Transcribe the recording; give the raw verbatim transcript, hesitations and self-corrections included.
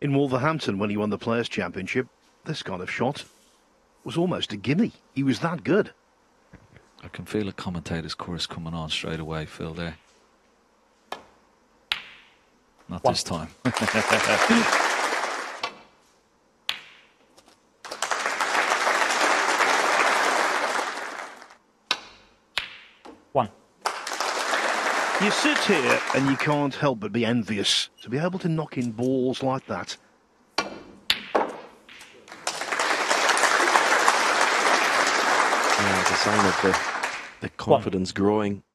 In Wolverhampton, when he won the Players' Championship, this kind of shot was almost a gimme. He was that good. I can feel a commentator's chorus coming on straight away, Phil, there. Not One. this time. One. You sit here and you can't help but be envious to be able to knock in balls like that. Yeah, it's a sign of the, the confidence growing.